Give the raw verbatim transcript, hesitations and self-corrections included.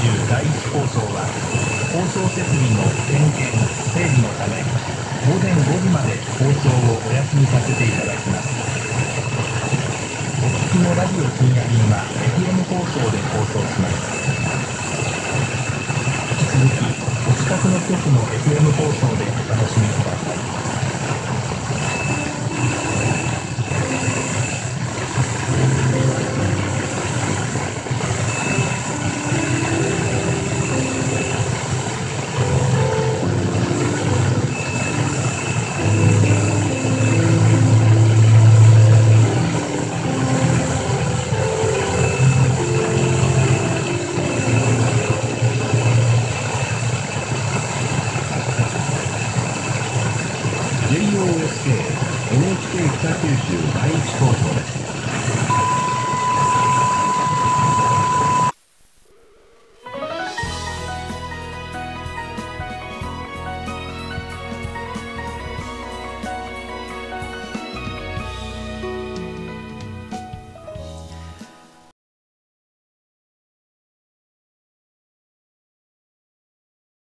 州第一放送は、放送設備の点検・整備のため、午前ごじまで放送をお休みさせていただきます。お聞きのラジオ深夜便は エフエム 放送で放送します。引き続き、お近くの局の エフエム 放送でお楽しみください。